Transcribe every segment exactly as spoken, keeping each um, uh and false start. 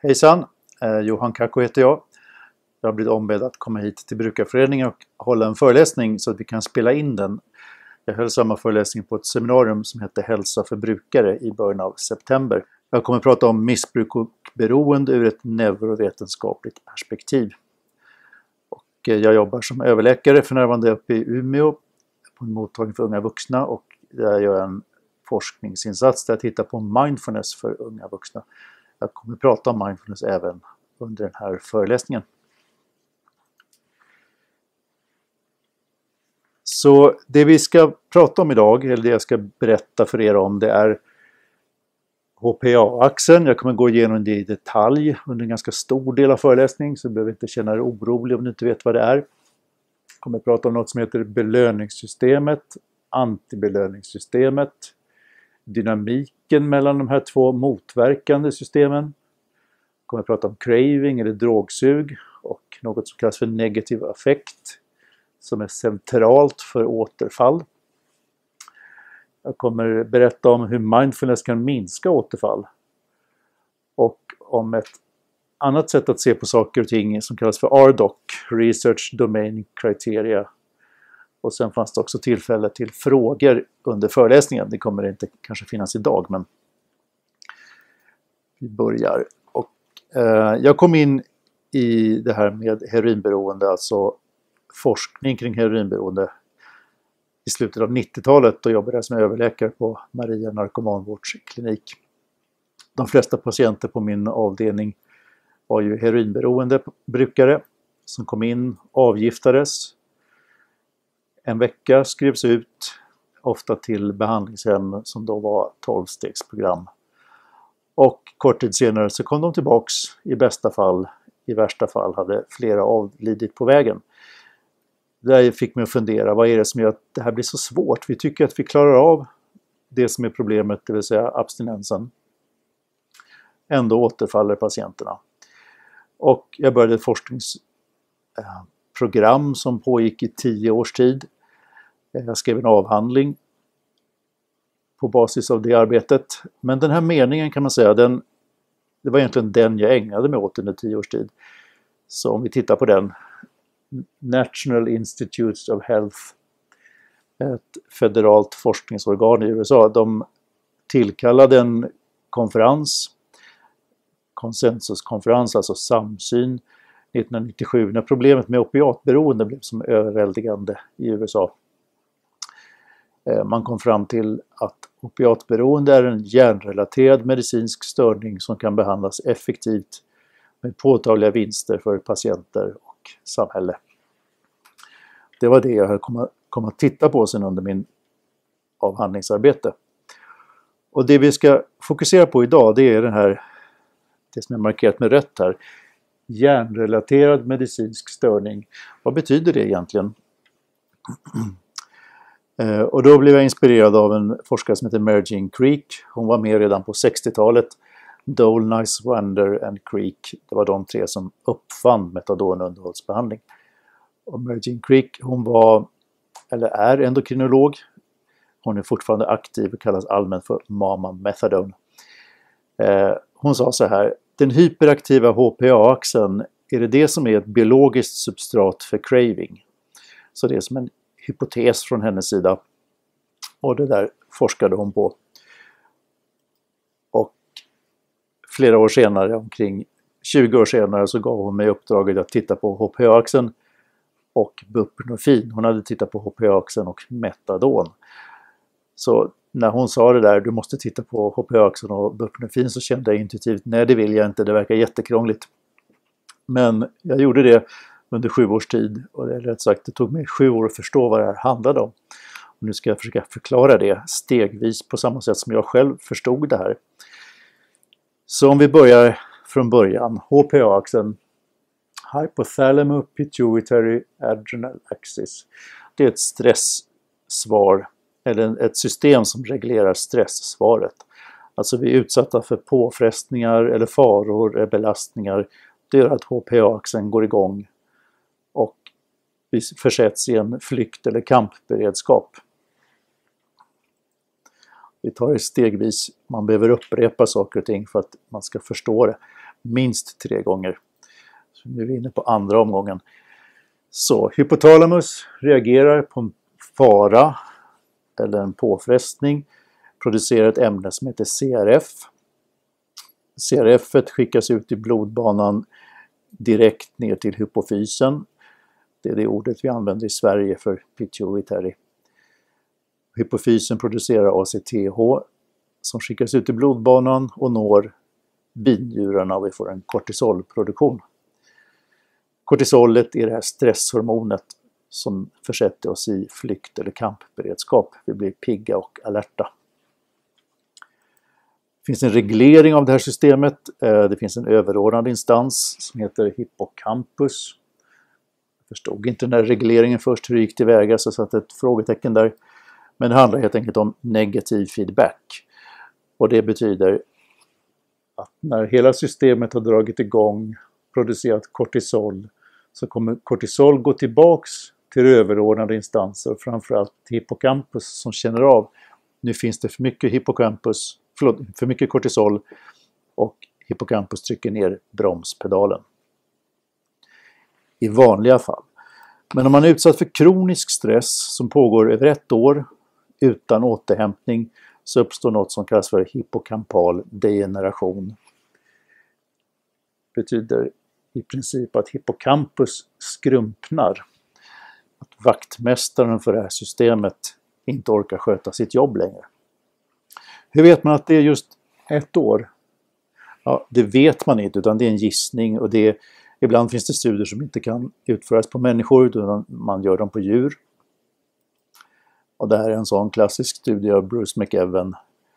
Hejsan, eh, Johan Kakko heter jag. Jag har blivit ombedd att komma hit till Brukarföreningen och hålla en föreläsning så att vi kan spela in den. Jag höll samma föreläsning på ett seminarium som heter Hälsa för brukare i början av september. Jag kommer att prata om missbruk och beroende ur ett neurovetenskapligt perspektiv. Och eh, jag jobbar som överläkare för närvarande uppe i Umeå på en mottagning för unga vuxna, och där gör jag en forskningsinsats där jag tittar på mindfulness för unga vuxna. Jag kommer att prata om mindfulness även under den här föreläsningen. Så det vi ska prata om idag, eller det jag ska berätta för er om, det är H P A-axeln. Jag kommer gå igenom det i detalj under en ganska stor del av föreläsningen, så du behöver inte känna dig orolig om du inte vet vad det är. Jag kommer att prata om något som heter belöningssystemet, antibelöningssystemet, dynamiken mellan de här två motverkande systemen. Jag kommer att prata om craving eller drogsug och något som kallas för negativ affekt, som är centralt för återfall. Jag kommer berätta om hur mindfulness kan minska återfall och om ett annat sätt att se på saker och ting som kallas för R D O C, Research Domain Criteria. Och sen fanns det också tillfälle till frågor under föreläsningen. Det kommer inte kanske finnas idag, men vi börjar. Och, eh, jag kom in i det här med heroinberoende, alltså forskning kring heroinberoende, i slutet av nittiotalet, och jobbade som överläkare på Maria narkomanvårdsklinik. De flesta patienter på min avdelning var ju heroinberoende brukare som kom in, avgiftades. En vecka skrevs ut, ofta till behandlingshem som då var tolv-stegsprogram. Och kort tid senare så kom de tillbaks, i bästa fall, i värsta fall hade flera avlidit på vägen. Där fick mig att fundera, vad är det som gör att det här blir så svårt? Vi tycker att vi klarar av det som är problemet, det vill säga abstinensen. Ändå återfaller patienterna. Och jag började ett forskningsprogram som pågick i tio års tid. Jag skrev en avhandling på basis av det arbetet. Men den här meningen, kan man säga, den, det var egentligen den jag ägnade mig åt under tio års tid. Så om vi tittar på den. National Institutes of Health, ett federalt forskningsorgan i U S A, de tillkallade en konferens, konsensuskonferens, alltså samsyn, nittonhundranittiosju, när problemet med opiatberoende blev som överväldigande i U S A. Man kom fram till att opiatberoende är en hjärnrelaterad medicinsk störning som kan behandlas effektivt med påtagliga vinster för patienter och samhälle. Det var det jag kom, kom att titta på sen under min avhandlingsarbete. Och det vi ska fokusera på idag, det är den här, det som är markerat med rött här, hjärnrelaterad medicinsk störning. Vad betyder det egentligen? Och då blev jag inspirerad av en forskare som heter Mary Jean Creek. Hon var med redan på sextiotalet. Dole, Nicewander and Creek, det var de tre som uppfann metadonunderhållsbehandling. Och Mary Jean Creek, hon var, eller är endokrinolog. Hon är fortfarande aktiv och kallas allmänt för Mama Methadone. Eh, hon sa så här: den hyperaktiva H P A-axeln, är det det som är ett biologiskt substrat för craving? Så det är som en hypotes från hennes sida. Och det där forskade hon på. Och flera år senare, omkring tjugo år senare, så gav hon mig uppdraget att titta på H P A-axeln och buprenorfin. Hon hade tittat på H P A-axeln och metadon. Så när hon sa det där, du måste titta på H P A-axeln och buprenorfin, så kände jag intuitivt, nej det vill jag inte, det verkar jättekrångligt. Men jag gjorde det under sju års tid, och det är rätt sagt, det tog mig sju år att förstå vad det här handlade om. Och nu ska jag försöka förklara det stegvis på samma sätt som jag själv förstod det här. Så om vi börjar från början, H P A-axeln, Hypothalamus Pituitary Adrenal Axis. Det är ett stresssvar, eller ett system som reglerar stresssvaret. Alltså vi är utsatta för påfrestningar eller faror eller belastningar. Det gör att H P A-axeln går igång och vi försätts i en flykt- eller kampberedskap. Vi tar det stegvis, man behöver upprepa saker och ting för att man ska förstå det. minst tre gånger. Så nu är vi inne på andra omgången. Så hypotalamus reagerar på en fara eller en påfrestning, producerar ett ämne som heter C R F. C R F skickas ut i blodbanan direkt ner till hypofysen. Det är det ordet vi använder i Sverige för pituitary. Hypofysen producerar A C T H som skickas ut i blodbanan och når binjurarna och vi får en kortisolproduktion. Kortisolet är det här stresshormonet som försätter oss i flykt- eller kampberedskap. Vi blir pigga och alerta. Det finns en reglering av det här systemet. Det finns en överordnad instans som heter hippocampus. Jag förstod inte den här regleringen först hur det gick tillväga, så jag satte ett frågetecken där. Men det handlar helt enkelt om negativ feedback. Och det betyder att när hela systemet har dragit igång, producerat kortisol, så kommer kortisol gå tillbaks till överordnade instanser och framförallt till hippocampus som känner av nu finns det för mycket hippocampus, förlåt, för mycket kortisol och hippocampus trycker ner bromspedalen. I vanliga fall. Men om man är utsatt för kronisk stress som pågår över ett år utan återhämtning så uppstår något som kallas för hippocampal degeneration. Det betyder i princip att hippocampus skrumpnar. Att vaktmästaren för det här systemet inte orkar sköta sitt jobb längre. Hur vet man att det är just ett år? Ja, det vet man inte, utan det är en gissning. Och det är, ibland finns det studier som inte kan utföras på människor utan man gör dem på djur. Och det här är en sån klassisk studie av Bruce McEwen.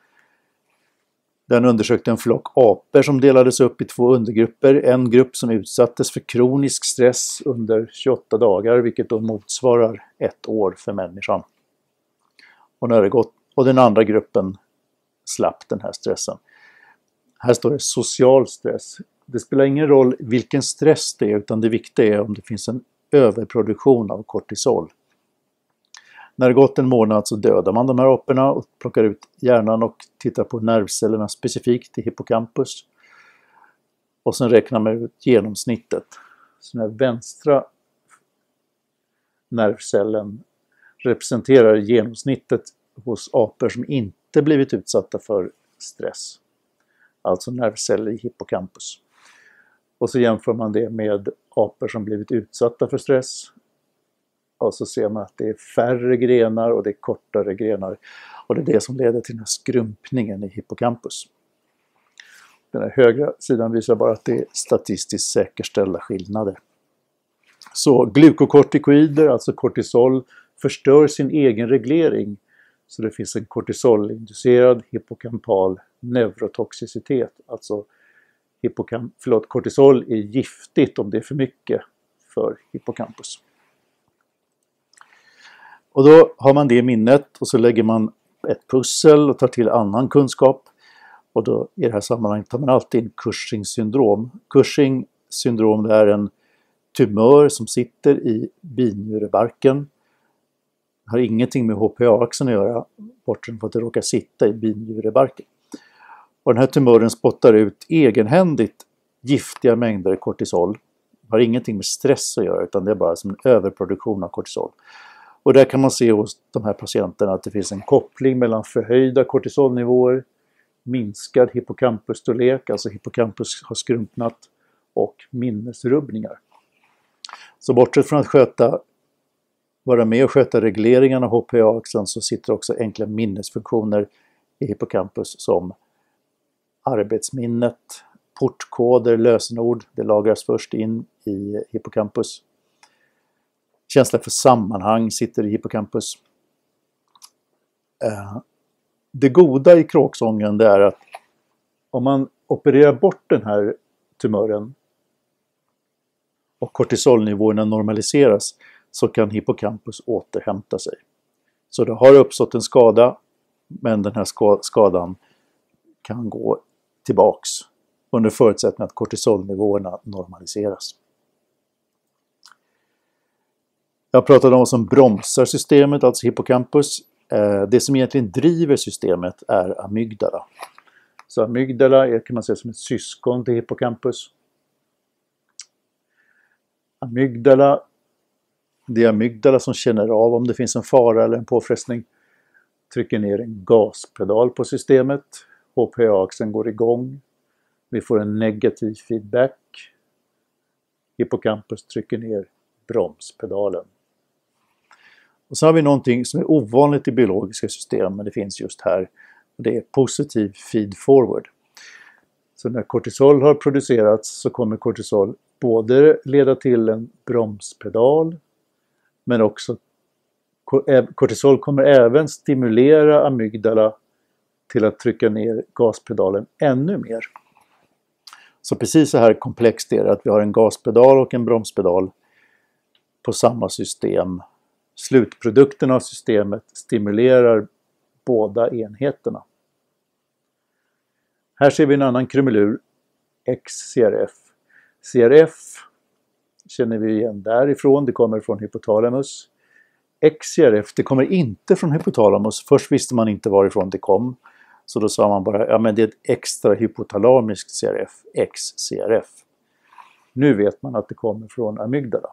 Den undersökte en flock apor som delades upp i två undergrupper. En grupp som utsattes för kronisk stress under tjugoåtta dagar, vilket då motsvarar ett år för människan. Och, när det gått, och den andra gruppen slapp den här stressen. Här står det social stress. Det spelar ingen roll vilken stress det är, utan det viktiga är om det finns en överproduktion av kortisol. När det gått en månad så dödar man de här aporna och plockar ut hjärnan och tittar på nervcellerna specifikt i hippocampus. Och sen räknar man ut genomsnittet. Så den här vänstra nervcellen representerar genomsnittet hos apor som inte blivit utsatta för stress. Alltså nervceller i hippocampus. Och så jämför man det med apor som blivit utsatta för stress. Och så ser man att det är färre grenar och det är kortare grenar. Och det är det som leder till den här skrumpningen i hippocampus. Den här högra sidan visar bara att det är statistiskt säkerställda skillnader. Så glukokortikoider, alltså kortisol, förstör sin egen reglering. Så det finns en kortisolinducerad hippocampal neurotoxicitet. Alltså hippocamp- förlåt, kortisol är giftigt om det är för mycket för hippocampus. Och då har man det i minnet och så lägger man ett pussel och tar till annan kunskap. Och då i det här sammanhanget tar man alltid in Cushing syndrom. Cushing syndrom är en tumör som sitter i binjurebarken. Det har ingenting med H P A-axeln att göra, bortsett från att det råkar sitta i binjurebarken. Och den här tumören spottar ut egenhändigt giftiga mängder kortisol. Det har ingenting med stress att göra, utan det är bara som en överproduktion av kortisol. Och där kan man se hos de här patienterna att det finns en koppling mellan förhöjda kortisolnivåer, minskad hippocampus-storlek, alltså hippocampus har skrumpnat, och minnesrubbningar. Så bortsett från att sköta, vara med och sköta regleringen av H P A-axeln så sitter också enkla minnesfunktioner i hippocampus som arbetsminnet, portkoder, lösenord, det lagras först in i hippocampus. Känsla för sammanhang sitter i hippocampus. Det goda i kråksången det är att om man opererar bort den här tumören och kortisolnivåerna normaliseras så kan hippocampus återhämta sig. Så det har uppstått en skada, men den här skadan kan gå tillbaks under förutsättning att kortisolnivåerna normaliseras. Jag pratade om vad som bromsar systemet, alltså hippocampus. Det som egentligen driver systemet är amygdala. Så amygdala är, kan man säga, som ett syskon till hippocampus. Amygdala, det är amygdala som känner av om det finns en fara eller en påfrestning. Trycker ner en gaspedal på systemet. H P A-axeln går igång. Vi får en negativ feedback. Hippocampus trycker ner bromspedalen. Och så har vi någonting som är ovanligt i biologiska system, men det finns just här. Det är positiv feed-forward. Så när kortisol har producerats så kommer kortisol både leda till en bromspedal, men också kortisol kommer även stimulera amygdala till att trycka ner gaspedalen ännu mer. Så precis så här komplext är det att vi har en gaspedal och en bromspedal på samma system. Slutprodukten av systemet stimulerar båda enheterna. Här ser vi en annan krummelur, X C R F. C R F känner vi igen därifrån, det kommer från hypotalamus. X C R F, det kommer inte från hypotalamus. Först visste man inte varifrån det kom. Så då sa man bara, ja men det är ett extra hypotalamiskt C R F, X C R F. Nu vet man att det kommer från amygdala.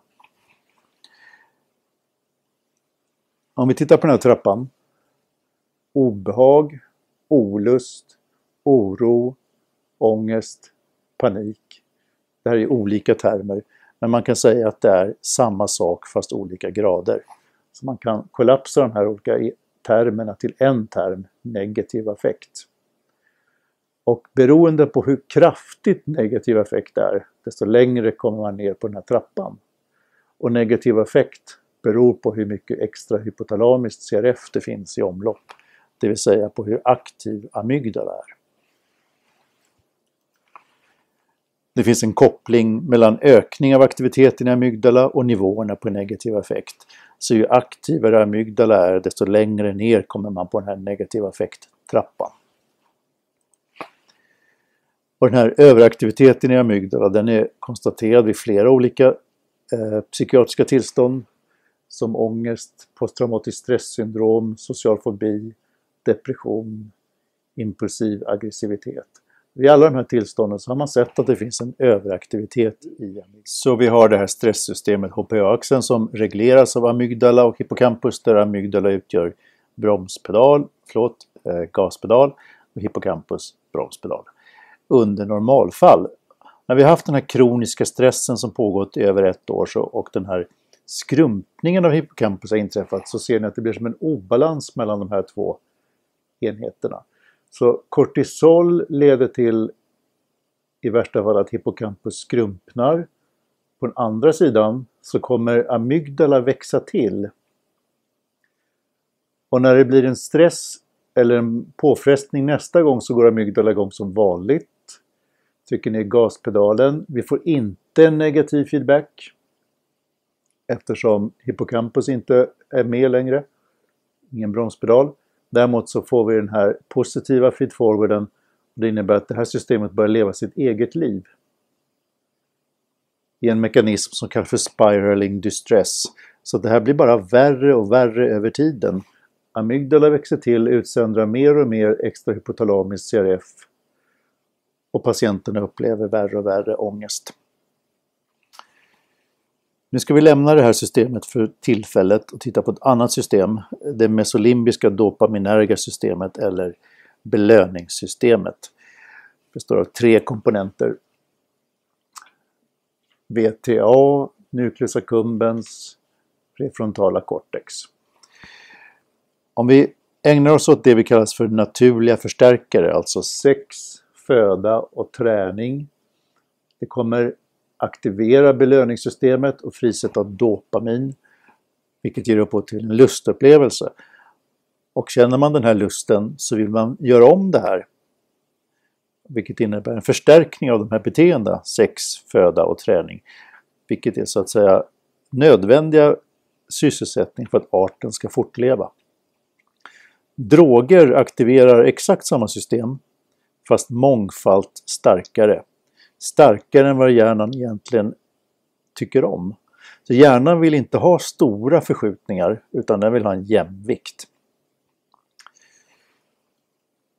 Om vi tittar på den här trappan. Obehag, olust, oro, ångest, panik. Det här är olika termer, men man kan säga att det är samma sak fast olika grader. Så man kan kollapsa de här olika termerna till en term, negativ affekt. Och beroende på hur kraftigt negativ affekt är, desto längre kommer man ner på den här trappan. Och negativ affekt beror på hur mycket extra hypotalamiskt C R F det finns i omlopp. Det vill säga på hur aktiv amygdala är. Det finns en koppling mellan ökning av aktiviteten i amygdala och nivåerna på negativ affekt. Så ju aktivare amygdala är, desto längre ner kommer man på den här negativa affekttrappan. Och den här överaktiviteten i amygdala, den är konstaterad vid flera olika eh, psykiatriska tillstånd. Som ångest, posttraumatiskt stresssyndrom, social fobi, depression, impulsiv aggressivitet. Vid alla de här tillstånden så har man sett att det finns en överaktivitet i amygdala. Så vi har det här stresssystemet H P A-axeln som regleras av amygdala och hippocampus, där amygdala utgör bromspedal, förlåt, eh, gaspedal och hippocampus bromspedal. Under normalfall, när vi har haft den här kroniska stressen som pågått i över ett år så, och den här skrumpningen av hippocampus har inträffat, så ser ni att det blir som en obalans mellan de här två enheterna. Så kortisol leder till i värsta fall att hippocampus skrumpnar. På den andra sidan så kommer amygdala växa till. Och när det blir en stress eller en påfrestning nästa gång så går amygdala igång som vanligt. Trycker ner gaspedalen. Vi får inte en negativ feedback eftersom hippocampus inte är med längre. Ingen bromspedal. Däremot så får vi den här positiva feedforwarden. Det innebär att det här systemet börjar leva sitt eget liv. I en mekanism som kallas för spiraling distress. Så det här blir bara värre och värre över tiden. Amygdala växer till, utsöndrar mer och mer extra hypotalamiskt C R F. Och patienterna upplever värre och värre ångest. Nu ska vi lämna det här systemet för tillfället och titta på ett annat system. Det mesolimbiska dopaminerga systemet eller belöningssystemet. Det består av tre komponenter. V T A, nucleus accumbens, prefrontala cortex. Om vi ägnar oss åt det vi kallar för naturliga förstärkare, alltså sex, föda och träning. Det kommer aktivera belöningssystemet och frisätta dopamin, vilket ger upphov till en lustupplevelse. Och känner man den här lusten så vill man göra om det här, vilket innebär en förstärkning av de här beteendena, sex, föda och träning, vilket är så att säga nödvändiga sysselsättning för att arten ska fortleva. Droger aktiverar exakt samma system, fast mångfalt starkare. Starkare än vad hjärnan egentligen tycker om. Så hjärnan vill inte ha stora förskjutningar utan den vill ha en jämvikt.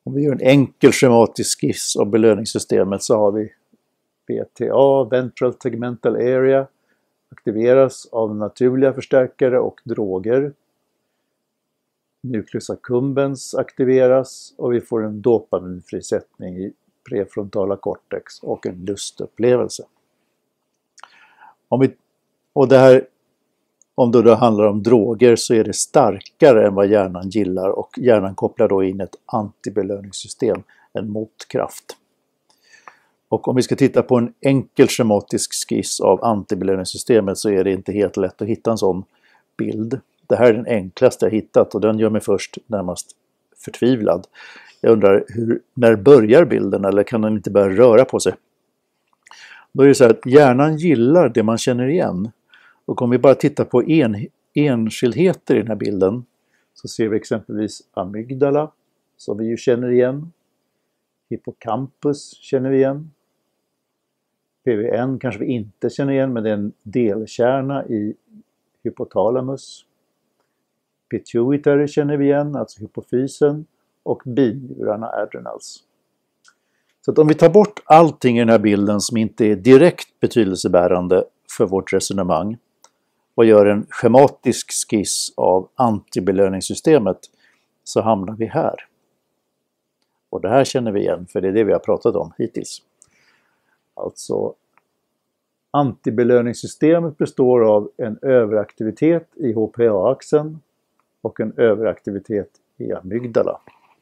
Om vi gör en enkel schematisk skiss av belöningssystemet så har vi V T A, Ventral Tegmental Area, aktiveras av naturliga förstärkare och droger. Nucleus accumbens aktiveras och vi får en dopaminfrisättning i prefrontala cortex och en lustupplevelse. Om, vi, och det här, om det då handlar om droger så är det starkare än vad hjärnan gillar och hjärnan kopplar då in ett antibelöningssystem, en motkraft. Och om vi ska titta på en enkel schematisk skiss av antibelöningssystemet så är det inte helt lätt att hitta en sån bild. Det här är den enklaste jag hittat och den gör mig först närmast förtvivlad. Jag undrar, hur, när börjar bilden eller kan den inte börja röra på sig? Då är det så här att hjärnan gillar det man känner igen. Och om vi bara tittar på en, enskildheter i den här bilden så ser vi exempelvis amygdala som vi ju känner igen. Hippocampus känner vi igen. P V N kanske vi inte känner igen, men det är en delkärna i hypotalamus. Pituitary känner vi igen, alltså hypofysen, och binjurarna adrenals. Så att om vi tar bort allting i den här bilden som inte är direkt betydelsebärande för vårt resonemang och gör en schematisk skiss av antibelöningssystemet så hamnar vi här. Och det här känner vi igen, för det är det vi har pratat om hittills. Alltså, antibelöningssystemet består av en överaktivitet i H P A-axeln och en överaktivitet i amygdala.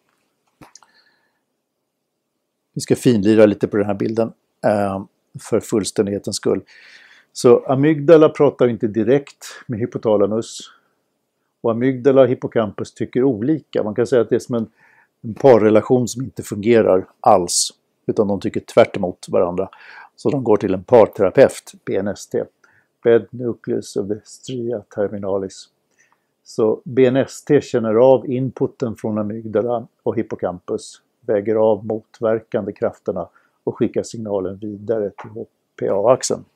Vi ska finlira lite på den här bilden eh, för fullständighetens skull. Så amygdala pratar inte direkt med hypotalamus. Och amygdala och hippocampus tycker olika. Man kan säga att det är som en, en parrelation som inte fungerar alls. Utan de tycker tvärt emot varandra. Så de går till en parterapeut, B N S T. Bed Nucleus of the Stria Terminalis. Så B N S T känner av inputen från amygdala och hippocampus. Väger av motverkande krafterna och skickar signalen vidare till H P A-axeln.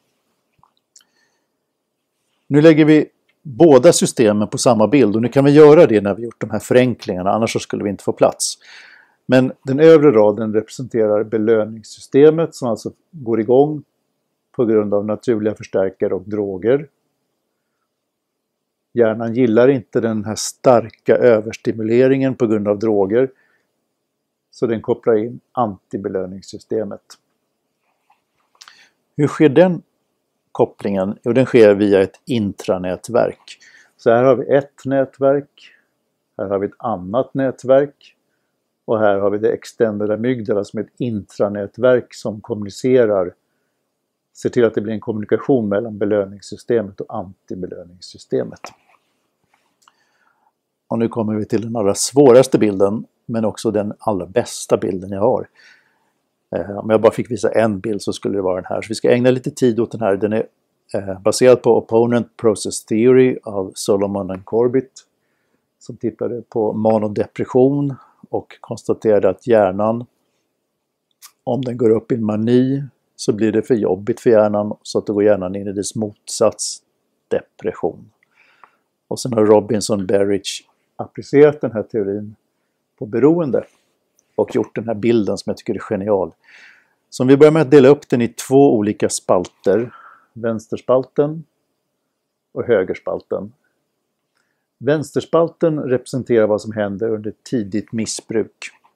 Nu lägger vi båda systemen på samma bild och nu kan vi göra det när vi gjort de här förenklingarna, annars skulle vi inte få plats. Men den övre raden representerar belöningssystemet som alltså går igång på grund av naturliga förstärkare och droger. Hjärnan gillar inte den här starka överstimuleringen på grund av droger. Så den kopplar in antibelöningssystemet. Hur sker den kopplingen? Jo, den sker via ett intranätverk. Så här har vi ett nätverk. Här har vi ett annat nätverk. Och här har vi det extended amygdala som är ett intranätverk som kommunicerar. Ser till att det blir en kommunikation mellan belöningssystemet och antibelöningssystemet. Och nu kommer vi till den allra svåraste bilden. Men också den allra bästa bilden jag har. Eh, om jag bara fick visa en bild så skulle det vara den här. Så vi ska ägna lite tid åt den här. Den är eh, baserad på Opponent Process Theory av Solomon and Corbett. Som tittade på manodepression och konstaterade att hjärnan, om den går upp i mani så blir det för jobbigt för hjärnan. Så att då går hjärnan in i dess motsats, depression. Och sen har Robinson Berridge applicerat den här teorin på beroende och gjort den här bilden som jag tycker är genial. Så om vi börjar med att dela upp den i två olika spalter, vänsterspalten och högerspalten. Vänsterspalten representerar vad som händer under tidigt missbruk.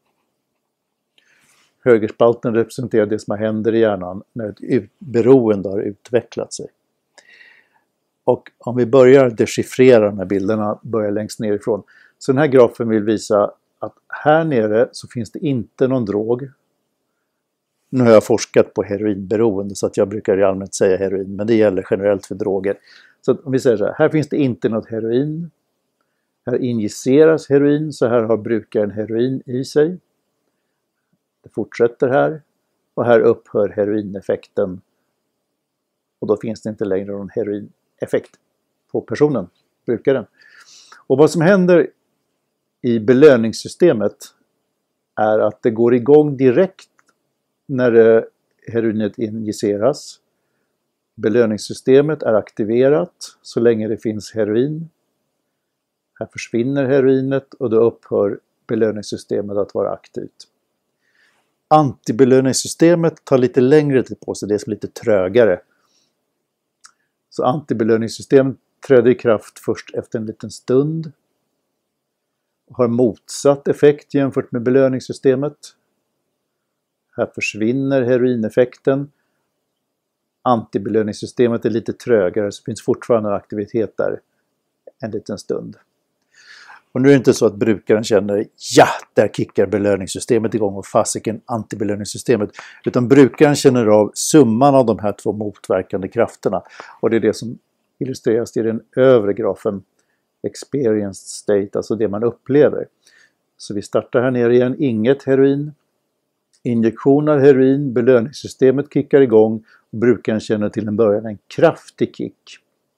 Högerspalten representerar det som händer i hjärnan när ett beroende har utvecklat sig. Och om vi börjar dechiffrera de här bilderna, börjar längst nerifrån. Så den här grafen vill visa att här nere så finns det inte någon drog. Nu har jag forskat på heroinberoende så att jag brukar i allmänt säga heroin, men det gäller generellt för droger. Så om vi säger så här, här finns det inte något heroin. Här injiceras heroin, så här har brukaren heroin i sig. Det fortsätter här och här upphör heroineffekten. Och då finns det inte längre någon heroineffekt på personen, brukaren. Och vad som händer i belöningssystemet är att det går igång direkt när heroinet injiceras. Belöningssystemet är aktiverat så länge det finns heroin. Här försvinner heroinet och då upphör belöningssystemet att vara aktivt. Antibelöningssystemet tar lite längre tid på sig, det är som lite trögare. Så antibelöningssystemet träder i kraft först efter en liten stund. Har motsatt effekt jämfört med belöningssystemet. Här försvinner heroineffekten. Antibelöningssystemet är lite trögare, så finns fortfarande en aktivitet där en liten stund. Och nu är det inte så att brukaren känner ja, där kickar belöningssystemet igång och fasiken antibelöningssystemet. Utan brukaren känner av summan av de här två motverkande krafterna. Och det är det som illustreras i den övre grafen experienced state, alltså det man upplever. Så vi startar här nere igen, inget heroin. Injektion av heroin, belöningssystemet kickar igång och brukaren känner till en början en kraftig kick.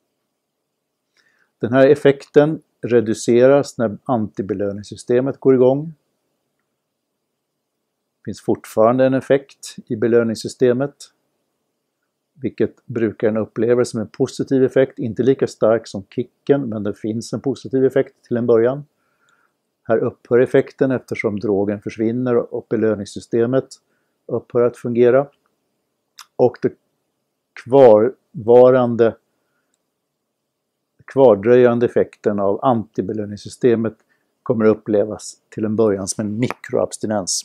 Den här effekten reduceras när antibelöningssystemet går igång. Det finns fortfarande en effekt i belöningssystemet, vilket brukaren upplever som en positiv effekt, inte lika stark som kicken, men det finns en positiv effekt till en början. Här upphör effekten eftersom drogen försvinner och belöningssystemet upphör att fungera. Och det kvarvarande kvardröjande effekten av antibelöningssystemet kommer att upplevas till en början som en mikroabstinens.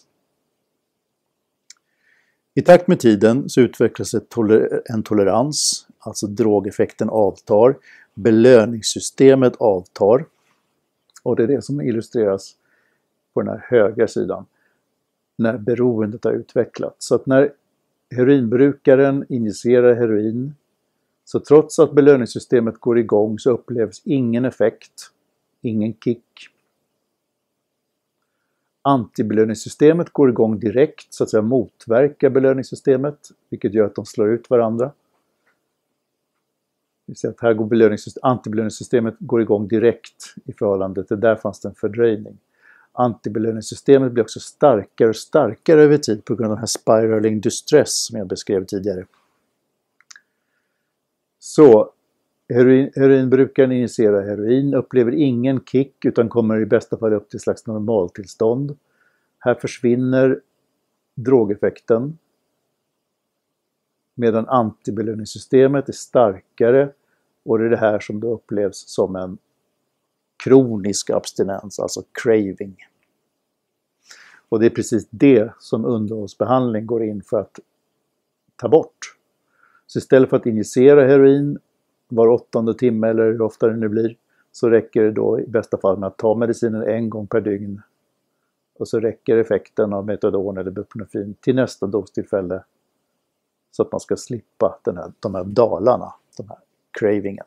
I takt med tiden så utvecklas ett toler- en tolerans, alltså drogeffekten avtar, belöningssystemet avtar, och det är det som illustreras på den här högra sidan när beroendet har utvecklats. Så att när heroinbrukaren injicerar heroin, så trots att belöningssystemet går igång så upplevs ingen effekt, ingen kick. Antibelöningssystemet går igång direkt, så att säga motverkar belöningssystemet, vilket gör att de slår ut varandra. Vi ser att här går belöningssystemet, antibelöningssystemet går igång direkt i förhållande till där fanns det en fördröjning. Antibelöningssystemet blir också starkare och starkare över tid på grund av den här spiraling distress som jag beskrev tidigare. Så heroin, heroinbrukaren injicerar heroin, upplever ingen kick utan kommer i bästa fall upp till ett slags normaltillstånd. Här försvinner drogeffekten, medan antibelöningssystemet är starkare, och det är det här som då upplevs som en kronisk abstinens, alltså craving. Och det är precis det som underhållsbehandling går in för att ta bort. Så istället för att injicera heroin var åttonde timme eller hur ofta det nu blir, så räcker det då i bästa fall med att ta medicinen en gång per dygn. Och så räcker effekten av metadon eller buprenorfin till nästa dostillfälle, så att man ska slippa den här, de här dalarna, de här cravingen.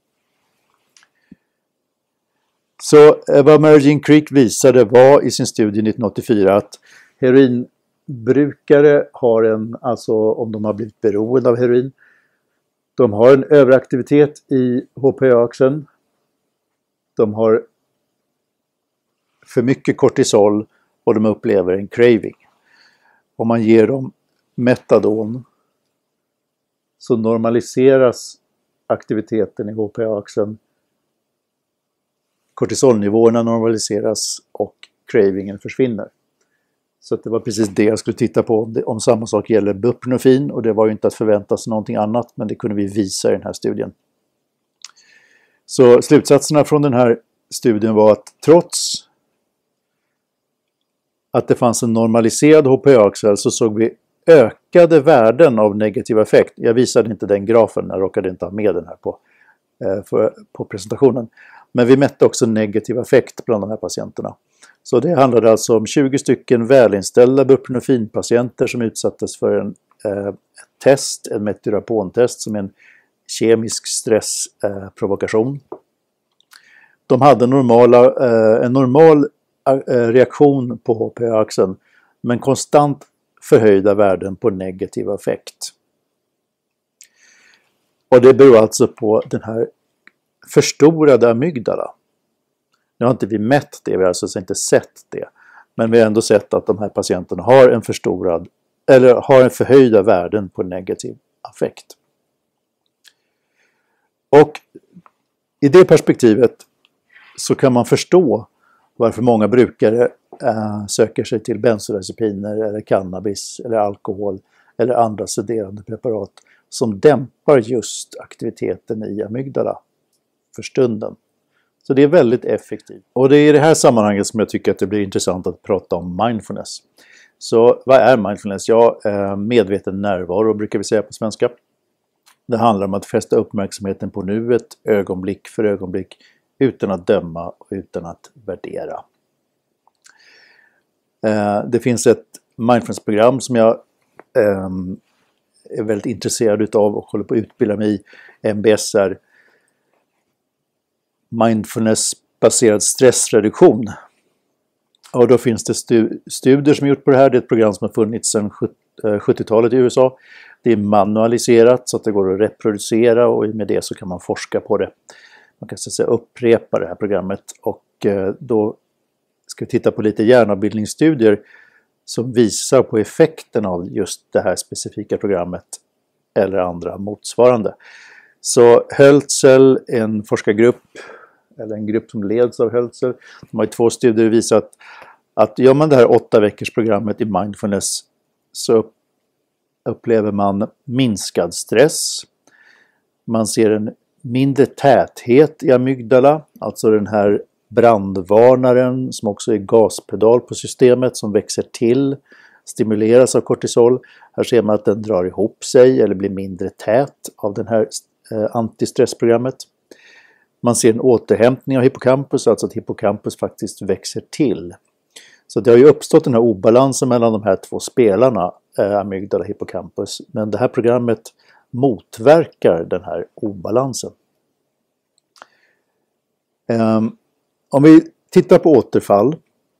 Så vad Mary Jean Creek visade var i sin studie nittonhundraåttiofyra att heroinbrukare har en, alltså om de har blivit beroende av heroin, de har en överaktivitet i H P A-axeln. De har för mycket kortisol och de upplever en craving. Om man ger dem metadon så normaliseras aktiviteten i H P A-axeln. Kortisolnivåerna normaliseras och cravingen försvinner. Så att det var precis det jag skulle titta på om, det, om samma sak gäller buprenorfin, och det var ju inte att förvänta sig någonting annat, men det kunde vi visa i den här studien. Så slutsatserna från den här studien var att trots att det fanns en normaliserad H P A-axel så såg vi ökade värden av negativ effekt. Jag visade inte den grafen, jag råkade inte ha med den här på, eh, för, på presentationen. Men vi mätte också negativ effekt bland de här patienterna. Så det handlade alltså om tjugo stycken välinställda buprenorfinpatienter som utsattes för en, eh, ett test, en metirapontest som är en kemisk stressprovokation. Eh, de hade normala, eh, en normal eh, reaktion på H P A-axeln, men konstant förhöjda värden på negativ effekt. Och det beror alltså på den här förstorade amygdala. Nu har inte vi mätt det, vi har alltså inte sett det. Men vi har ändå sett att de här patienterna har en förstorad, eller har en förhöjda värden på negativ affekt. Och i det perspektivet så kan man förstå varför många brukare äh, söker sig till bensodiazepiner eller cannabis eller alkohol eller andra sederande preparat som dämpar just aktiviteten i amygdala för stunden. Så det är väldigt effektivt. Och det är i det här sammanhanget som jag tycker att det blir intressant att prata om mindfulness. Så vad är mindfulness? Ja, medveten närvaro brukar vi säga på svenska. Det handlar om att fästa uppmärksamheten på nuet, ögonblick för ögonblick, utan att döma och utan att värdera. Det finns ett mindfulness-program som jag är väldigt intresserad utav och håller på att utbilda mig i, M B S R. Mindfulness-baserad stressreduktion. Och då finns det stu- studier som är gjort på det här. Det är ett program som har funnits sedan sjuttiotalet i U S A. Det är manualiserat så att det går att reproducera och med det så kan man forska på det. Man kan så att säga upprepa det här programmet och då ska vi titta på lite hjärnavbildningsstudier som visar på effekten av just det här specifika programmet eller andra motsvarande. Så Hölzel, en forskargrupp, eller en grupp som leds av Hölzel, de har i två studier visat att gör man det här åtta veckors programmet i mindfulness så upplever man minskad stress. Man ser en mindre täthet i amygdala, alltså den här brandvarnaren som också är gaspedal på systemet som växer till, stimuleras av kortisol. Här ser man att den drar ihop sig eller blir mindre tät av den här antistressprogrammet. Man ser en återhämtning av hippocampus, alltså att hippocampus faktiskt växer till. Så det har ju uppstått den här obalansen mellan de här två spelarna, eh, amygdala och hippocampus. Men det här programmet motverkar den här obalansen. Um, om vi tittar på återfall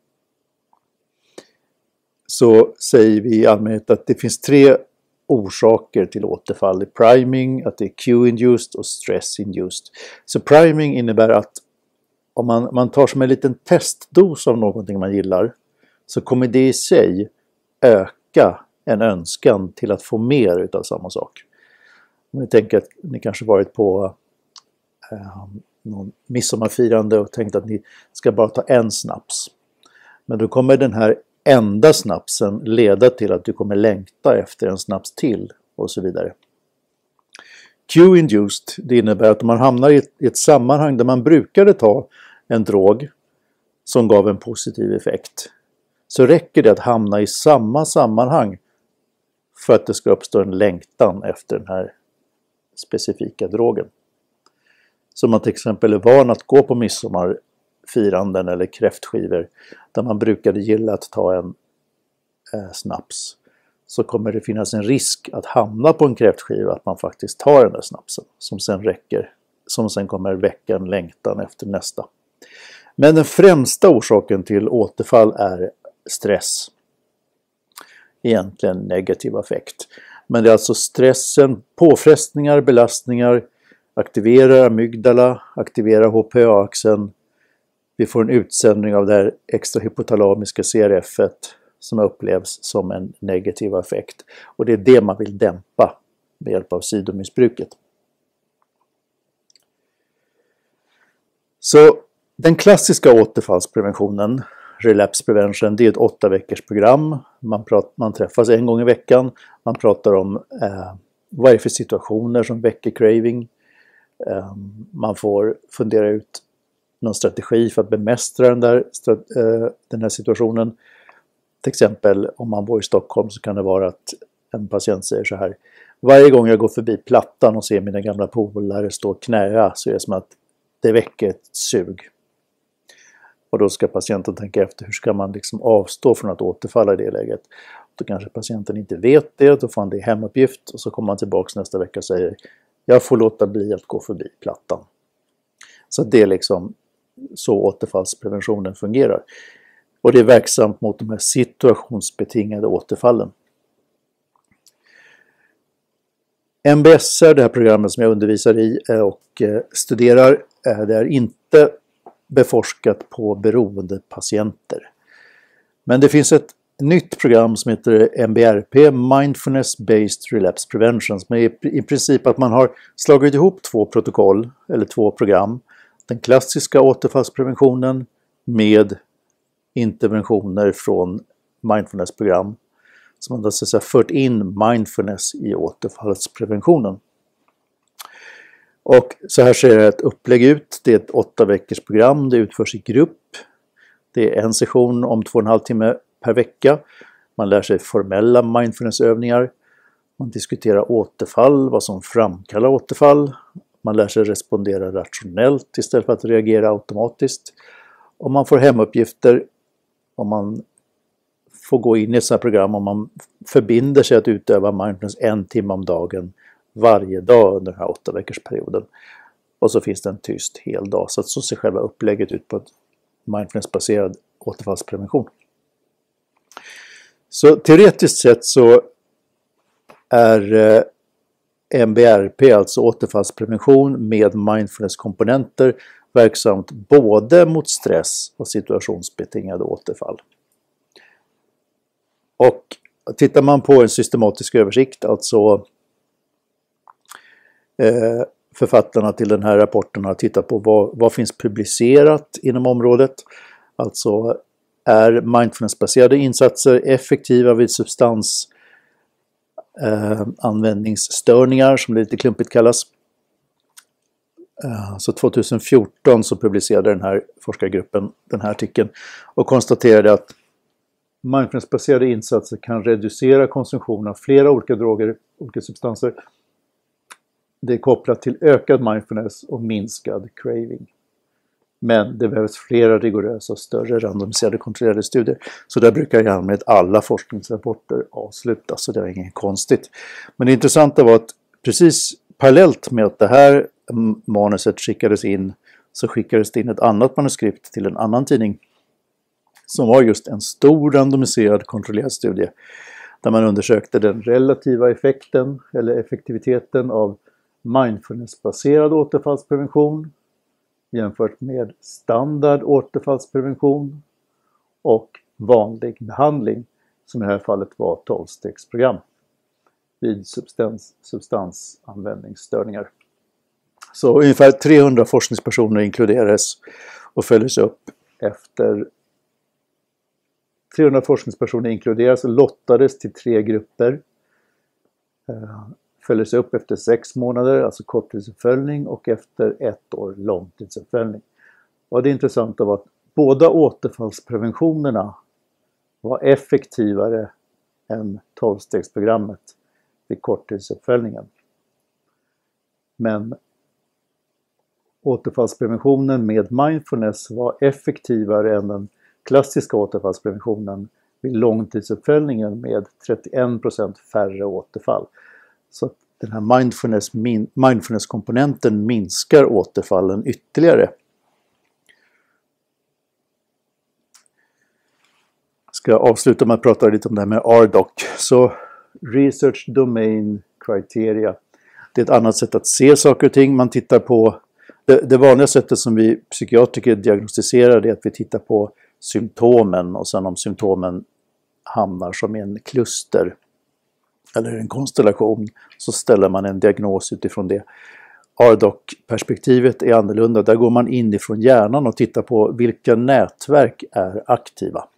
så säger vi i allmänhet att det finns tre orsaker till återfall. Det är priming, att det är cue-induced och stress-induced. Så priming innebär att om man, man tar som en liten testdos av någonting man gillar så kommer det i sig öka en önskan till att få mer utav samma sak. Om ni tänker att ni kanske varit på eh, någon midsommarfirande och tänkt att ni ska bara ta en snaps. Men då kommer den här enda snapsen leda till att du kommer längta efter en snaps till och så vidare. Cue-induced, det innebär att om man hamnar i ett, i ett sammanhang där man brukade ta en drog som gav en positiv effekt så räcker det att hamna i samma sammanhang för att det ska uppstå en längtan efter den här specifika drogen. Så man till exempel är van att gå på midsommarfiranden eller kräftskivor där man brukade gilla att ta en eh, snaps, så kommer det finnas en risk att hamna på en kräftskiva att man faktiskt tar den där snapsen som sen räcker, som sen kommer väcka en längtan efter nästa. Men den främsta orsaken till återfall är stress. Egentligen negativ effekt. Men det är alltså stressen, påfrestningar, belastningar aktiverar amygdala, aktiverar H P A-axeln. Vi får en utsändning av det här extrahypotalamiska C R F-et som upplevs som en negativ effekt. Och det är det man vill dämpa med hjälp av sidomissbruket. Så den klassiska återfallspreventionen, relapse prevention, det är ett åtta veckors program. Man, pratar, man träffas en gång i veckan. Man pratar om eh, vad är det för situationer som väcker craving. Eh, man får fundera ut någon strategi för att bemästra den, där, eh, den här situationen. Till exempel om man bor i Stockholm så kan det vara att en patient säger så här: varje gång jag går förbi Plattan och ser mina gamla polare stå och knäa så är det som att det väcker ett sug. Och då ska patienten tänka efter hur ska man liksom avstå från att återfalla i det läget. Då kanske patienten inte vet det, då får han det i hemuppgift och så kommer man tillbaka nästa vecka och säger jag får låta bli att gå förbi Plattan. Så det är liksom så återfallspreventionen fungerar. Och det är verksamt mot de här situationsbetingade återfallen. M B S R, det här programmet som jag undervisar i och studerar, det är inte beforskat på beroendepatienter. Men det finns ett nytt program som heter M B R P, Mindfulness Based Relapse Prevention, som är i princip att man har slagit ihop två protokoll eller två program. Den klassiska återfallspreventionen med interventioner från mindfulnessprogram som har så att säga fört in mindfulness i återfallspreventionen. Och så här ser ett upplägg ut. Det är ett åtta veckors program. Det utförs i grupp. Det är en session om två och en halv timme per vecka. Man lär sig formella mindfulnessövningar. Man diskuterar återfall, vad som framkallar återfall. Man lär sig respondera rationellt istället för att reagera automatiskt. Och man får hemuppgifter om man får gå in i ett sådant här program om man förbinder sig att utöva mindfulness en timme om dagen varje dag under den här åtta veckors perioden. Och så finns det en tyst hel dag. Så, att så ser själva upplägget ut på ett mindfulnessbaserad återfallsprevention. Så teoretiskt sett så är eh, M B R P, alltså återfallsprevention med mindfulness-komponenter, verksamt både mot stress och situationsbetingade återfall. Och tittar man på en systematisk översikt, alltså eh, författarna till den här rapporten har tittat på vad, vad finns publicerat inom området. Alltså är mindfulnessbaserade insatser effektiva vid substans eh, användningsstörningar, som det lite klumpigt kallas. Eh, så tjugohundrafjorton så publicerade den här forskargruppen den här artikeln och konstaterade att mindfulnessbaserade insatser kan reducera konsumtion av flera olika droger, olika substanser. Det är kopplat till ökad mindfulness och minskad craving. Men det behövs flera rigorösa och större randomiserade kontrollerade studier. Så där brukar i allmänhet alla forskningsrapporter avslutas, så det är inget konstigt. Men det intressanta var att precis parallellt med att det här manuset skickades in så skickades det in ett annat manuskript till en annan tidning som var just en stor randomiserad kontrollerad studie där man undersökte den relativa effekten eller effektiviteten av mindfulnessbaserad återfallsprevention jämfört med standard återfallsprevention och vanlig behandling, som i det här fallet var tolv-stegsprogram vid substans, substansanvändningsstörningar. Så ungefär trehundra forskningspersoner inkluderades och följdes upp efter trehundra forskningspersoner inkluderas och lottades till tre grupper. Följdes upp efter sex månader, alltså korttidsuppföljning, och efter ett år långtidsuppföljning. Och det intressanta var att båda återfallspreventionerna var effektivare än tolv-stegsprogrammet vid korttidsuppföljningen. Men återfallspreventionen med mindfulness var effektivare än den klassiska återfallspreventionen vid långtidsuppföljningen med trettioen procent färre återfall. Så att den här mindfulness, min, mindfulness-komponenten minskar återfallen ytterligare. Jag ska avsluta med att prata lite om det här med R D O C. Så Research Domain Criteria. Det är ett annat sätt att se saker och ting. Man tittar på det, det vanliga sättet som vi psykiatriker diagnostiserar är att vi tittar på symptomen och sen om symptomen hamnar som en kluster eller en konstellation så ställer man en diagnos utifrån det. R D O C-perspektivet är annorlunda. Där går man in ifrån hjärnan och tittar på vilka nätverk är aktiva.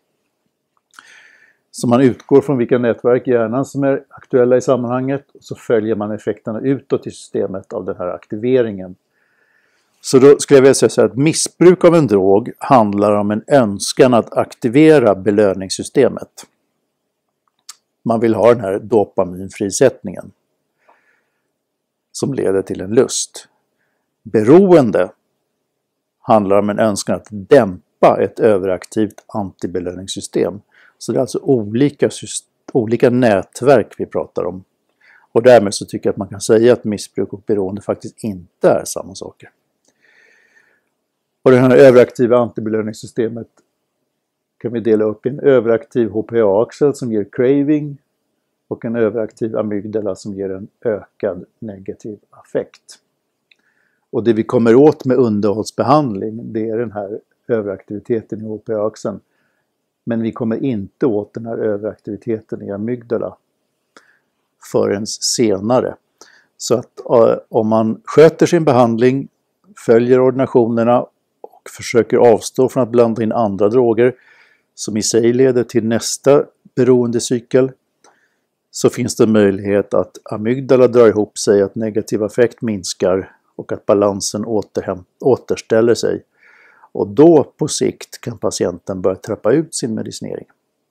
Så man utgår från vilka nätverk i hjärnan som är aktuella i sammanhanget och så följer man effekterna utåt i systemet av den här aktiveringen. Så då skulle jag vilja säga så här att missbruk av en drog handlar om en önskan att aktivera belöningssystemet. Man vill ha den här dopaminfrisättningen som leder till en lust. Beroende handlar om en önskan att dämpa ett överaktivt antibelöningssystem. Så det är alltså olika, olika nätverk vi pratar om. Och därmed så tycker jag att man kan säga att missbruk och beroende faktiskt inte är samma saker. Och det här överaktiva antibelöningssystemet kan vi dela upp i en överaktiv H P A-axel som ger craving och en överaktiv amygdala som ger en ökad negativ affekt. Och det vi kommer åt med underhållsbehandling, det är den här överaktiviteten i H P A-axeln. Men vi kommer inte åt den här överaktiviteten i amygdala förrän senare. Så att om man sköter sin behandling, följer ordinationerna och försöker avstå från att blanda in andra droger, som i sig leder till nästa beroendecykel, så finns det möjlighet att amygdala drar ihop sig, att negativ affekt minskar och att balansen återhäm- återställer sig. Och då på sikt kan patienten börja trappa ut sin medicinering.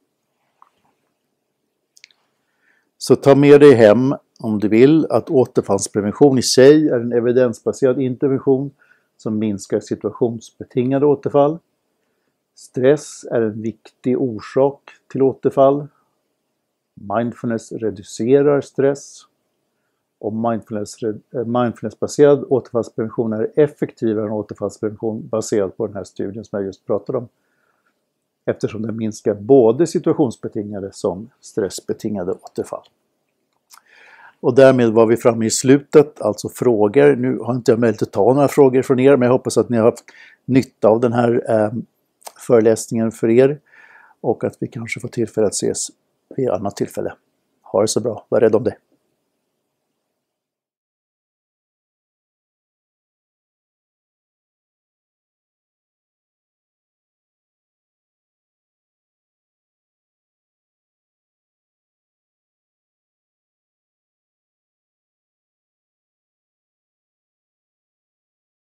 Så ta med dig hem om du vill att återfallsprevention i sig är en evidensbaserad intervention som minskar situationsbetingade återfall. Stress är en viktig orsak till återfall. Mindfulness reducerar stress. Och mindfulness, mindfulnessbaserad återfallsprevention är effektivare än återfallsprevention baserat på den här studien som jag just pratade om. Eftersom den minskar både situationsbetingade som stressbetingade återfall. Och därmed var vi framme i slutet, alltså frågor. Nu har inte jag möjlighet att ta några frågor från er, men jag hoppas att ni har haft nytta av den här eh, föreläsningen för er. Och att vi kanske får tillfälle att ses vid ett annat tillfälle. Ha det så bra, var rädd om det.